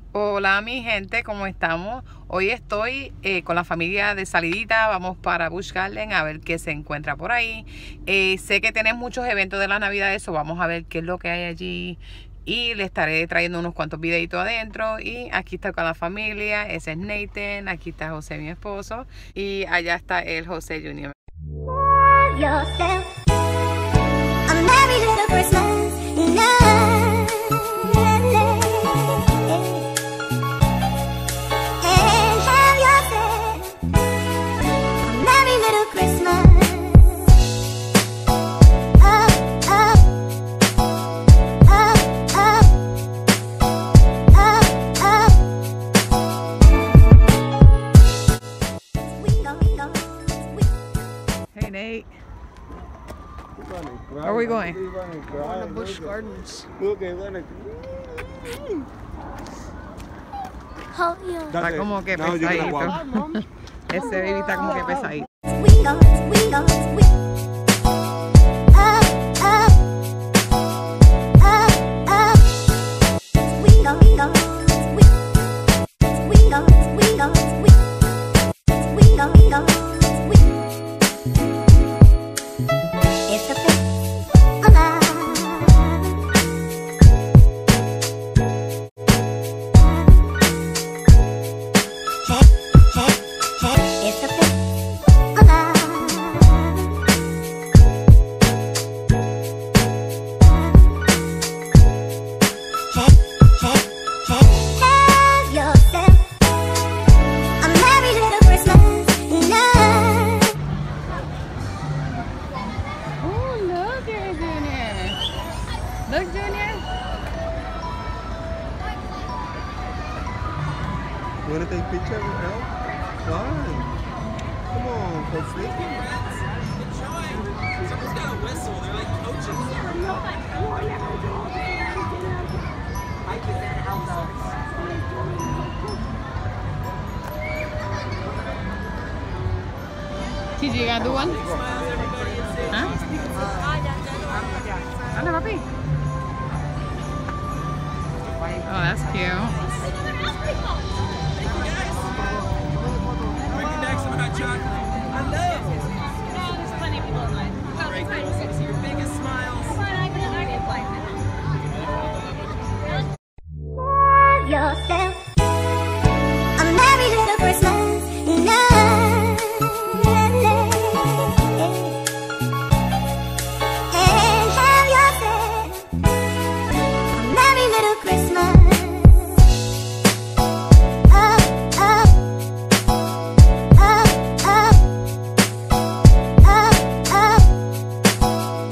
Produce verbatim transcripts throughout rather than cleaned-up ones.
Hola mi gente, ¿cómo estamos? Hoy estoy eh, con la familia de salidita, vamos para Busch Garden a ver qué se encuentra por ahí. Eh, sé que tienen muchos eventos de la Navidad, eso vamos a ver qué es lo que hay allí y le estaré trayendo unos cuantos videitos adentro. Y aquí está con la familia, ese es Nathan, aquí está José mi esposo y allá está el José Junior Yourself a merry little Christmas night. And have yourself a merry little Christmas. Up, up, up, up, up, up. We go, we go, we Hey Nate, Where are we going? We're On the Busch Gardens. Look at Lennox. hold you. está como que Now you're gonna pesadito. walk. Mom. Ese baby está como que pesadito. We go, we go, we up, up, up, up. We go, we go, we we go, we go, we we go, we go, we. It's a fifth of love. Hey, hey, hey, it's a fifth of love. Hey, hey, hey, have yourself a merry little Christmas night. Oh, look at Junior. Look, Junior. You wanna take a picture now? Why? Come on, for free. Someone's got a whistle. They're like coaches. Gigi, you gonna do one? Huh? Dale, papi. Oh, that's cute. Drinking next, I'm not chocolate. I know. There's plenty of people in line. Great. See your biggest smiles. Have yourself a merry little Christmas night. And have yourself a merry little Christmas. Up, up, up, up, up, up.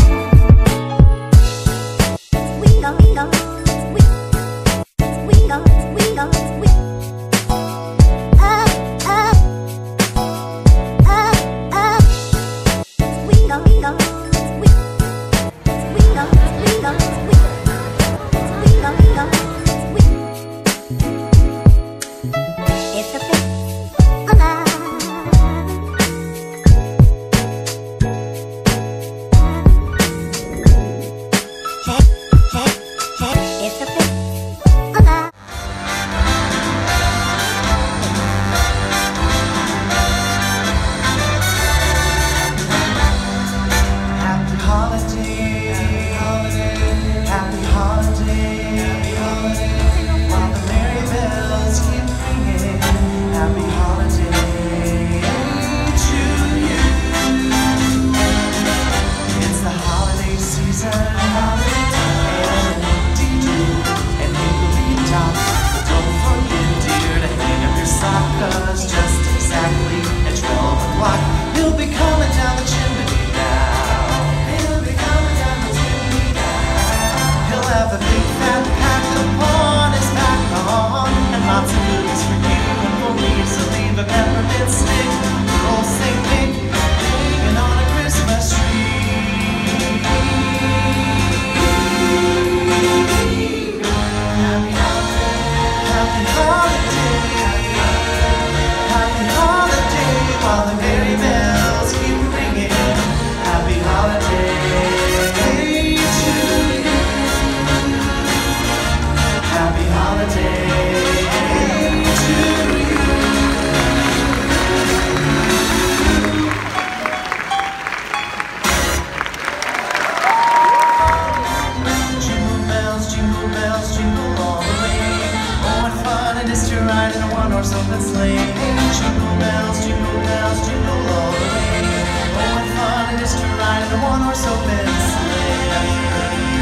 one-horse open sleigh. Jingle bells, jingle bells, jingle all the way. Oh, what fun it is to ride in a one-horse open sleigh.